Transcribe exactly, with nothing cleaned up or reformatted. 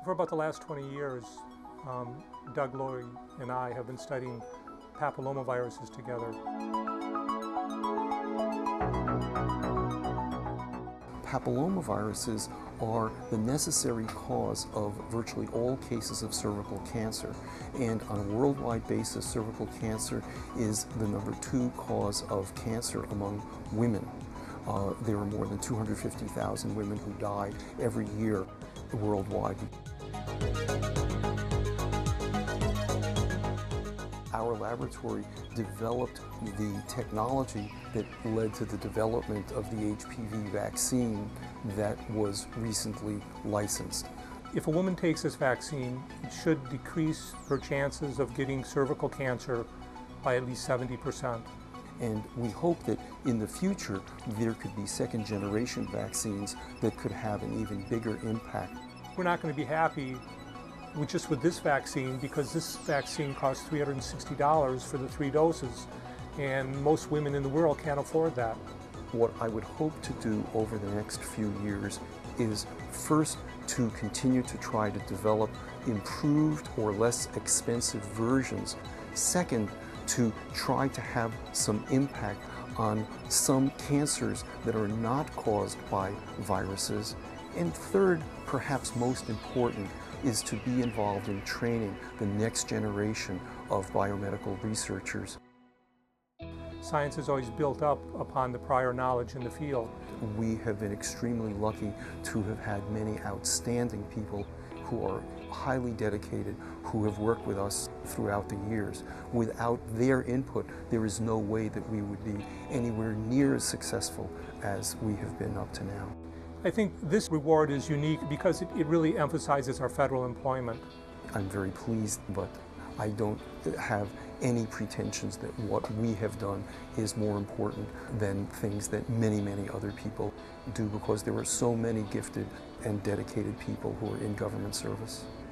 For about the last twenty years, um, Doug Lowy and I have been studying papillomaviruses together. Papillomaviruses are the necessary cause of virtually all cases of cervical cancer. And on a worldwide basis, cervical cancer is the number two cause of cancer among women. Uh, there are more than two hundred fifty thousand women who die every year worldwide. Our laboratory developed the technology that led to the development of the H P V vaccine that was recently licensed. If a woman takes this vaccine, it should decrease her chances of getting cervical cancer by at least seventy percent. And we hope that in the future there could be second generation vaccines that could have an even bigger impact. We're not going to be happy with just with this vaccine, because this vaccine costs three hundred sixty dollars for the three doses, and most women in the world can't afford that. What I would hope to do over the next few years is first to continue to try to develop improved or less expensive versions. Second, to try to have some impact on some cancers that are not caused by viruses. And third, perhaps most important, is to be involved in training the next generation of biomedical researchers. Science is always built up upon the prior knowledge in the field. We have been extremely lucky to have had many outstanding people who are highly dedicated, who have worked with us throughout the years. Without their input, there is no way that we would be anywhere near as successful as we have been up to now. I think this reward is unique because it, it really emphasizes our federal employment. I'm very pleased, but I don't have any pretensions that what we have done is more important than things that many, many other people do, because there are so many gifted and dedicated people who are in government service.